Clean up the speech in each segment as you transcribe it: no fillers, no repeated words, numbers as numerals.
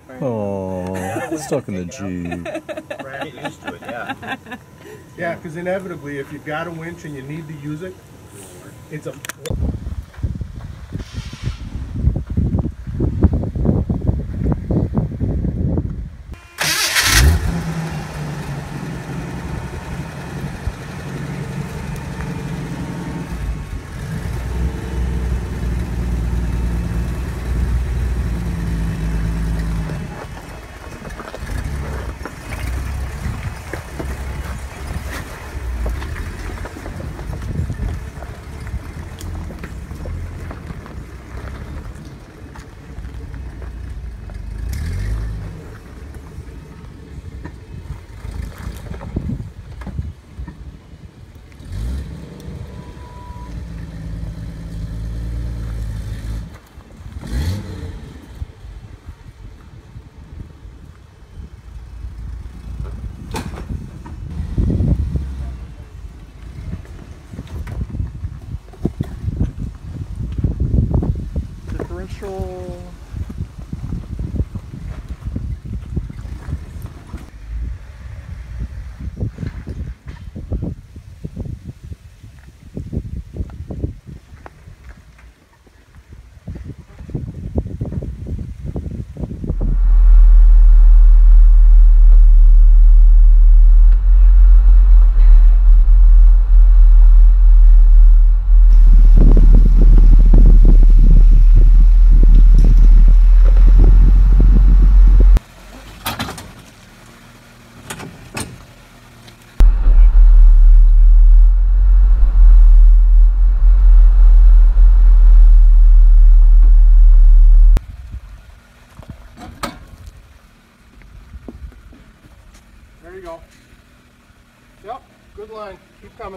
Oh, stuck in the Jeep. Get used to it, yeah. Yeah, because inevitably, if you've got a winch and you need to use it, it's a... Differential. There you go. Yep, good line. Keep coming.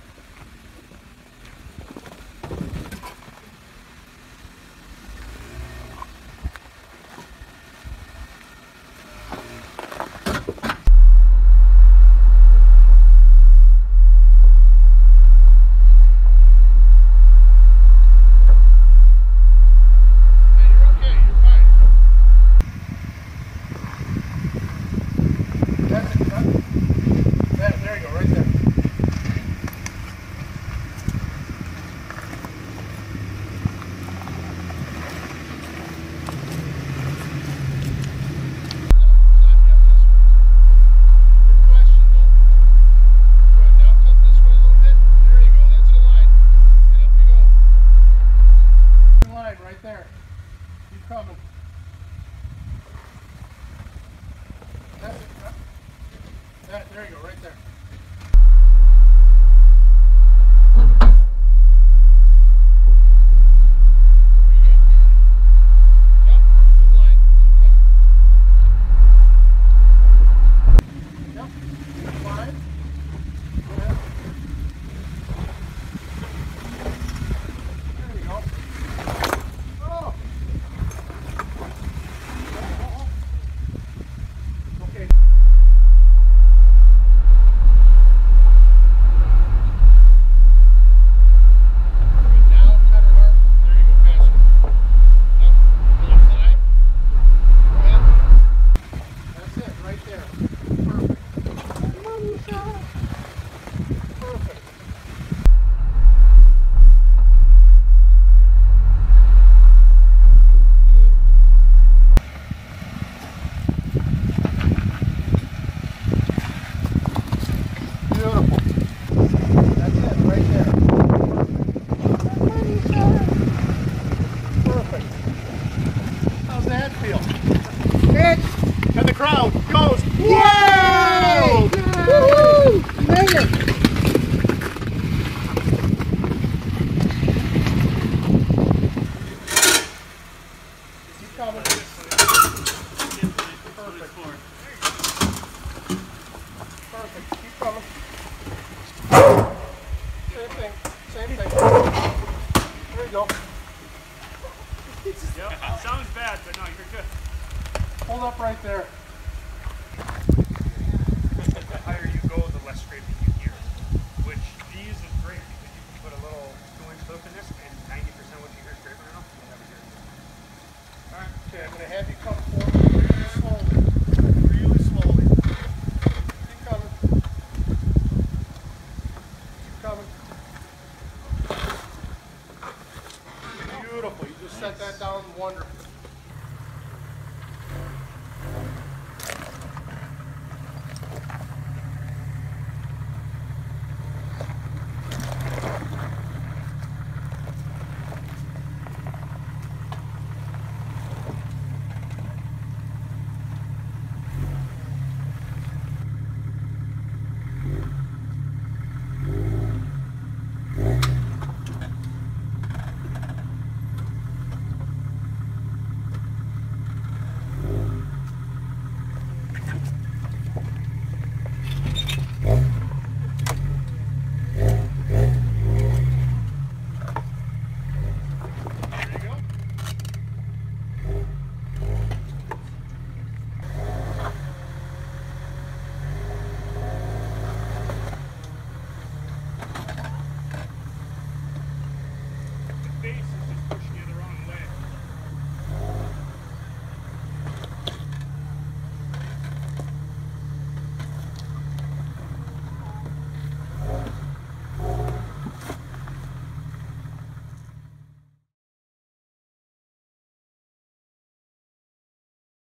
Right there. Keep coming. That's it. There you go, right there. And the crowd goes, whoa! Woo-hoo! Made it! Keep coming. Perfect. Keep coming. Same thing. Same thing. There you go. Yep. Sounds bad, but no, you're good. Hold up right there. The higher you go, the less scraping you hear. Which these is great because you can put a little 2-inch hook in this, and 90% what you hear scraping enough, you'll never hear it. Alright, okay, I'm going to have you come forward.